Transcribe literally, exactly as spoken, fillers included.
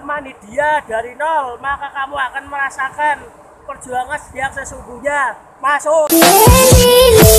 menemani dia dari nol, maka kamu akan merasakan perjuangan yang sesungguhnya. Masuk.